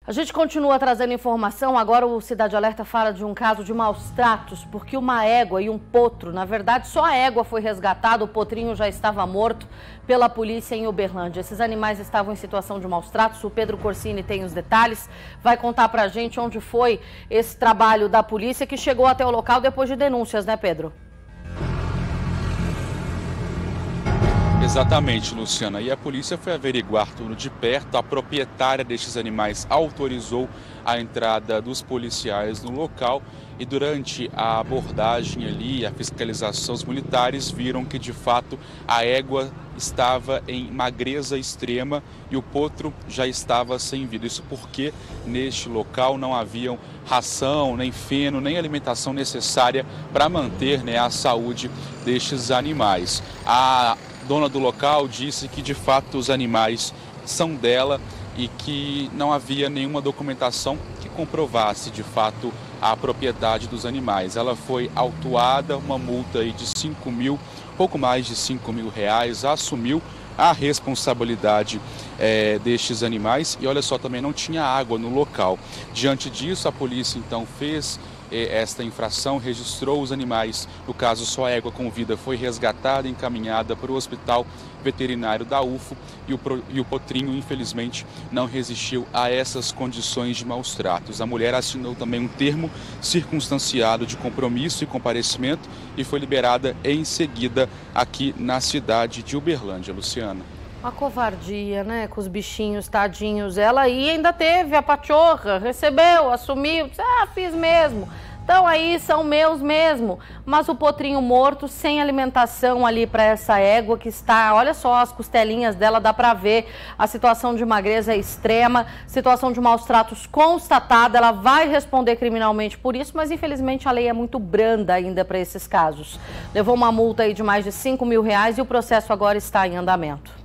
A gente continua trazendo informação. Agora o Cidade Alerta fala de um caso de maus tratos, porque uma égua e um potro, na verdade só a égua foi resgatada, o potrinho já estava morto pela polícia em Uberlândia. Esses animais estavam em situação de maus tratos. O Pedro Corsini tem os detalhes, vai contar pra gente onde foi esse trabalho da polícia que chegou até o local depois de denúncias, né, Pedro? Exatamente, Luciana. E a polícia foi averiguar tudo de perto. A proprietária destes animais autorizou a entrada dos policiais no local e durante a abordagem ali, a fiscalização, os militares viram que de fato a égua estava em magreza extrema e o potro já estava sem vida. Isso porque neste local não haviam ração, nem feno, nem alimentação necessária para manter, a saúde destes animais. A dona do local disse que de fato os animais são dela e que não havia nenhuma documentação que comprovasse de fato a propriedade dos animais. Ela foi autuada, uma multa aí de 5 mil, pouco mais de 5 mil reais, assumiu a responsabilidade destes animais e olha só, também não tinha água no local. Diante disso, a polícia então fez esta infração, registrou os animais. No caso, só a égua com vida foi resgatada e encaminhada para o hospital veterinário da UFO e o potrinho, infelizmente, não resistiu a essas condições de maus tratos. A mulher assinou também um termo circunstanciado de compromisso e comparecimento e foi liberada em seguida aqui na cidade de Uberlândia, Luciana. Uma covardia, né, com os bichinhos, tadinhos. Ela aí ainda teve a pachorra, recebeu, assumiu, disse, fiz mesmo. Então aí são meus mesmo. Mas o potrinho morto, sem alimentação ali para essa égua que está, olha só, as costelinhas dela, dá para ver. A situação de magreza é extrema, situação de maus tratos constatada. Ela vai responder criminalmente por isso, mas infelizmente a lei é muito branda ainda para esses casos. Levou uma multa aí de mais de 5 mil reais e o processo agora está em andamento.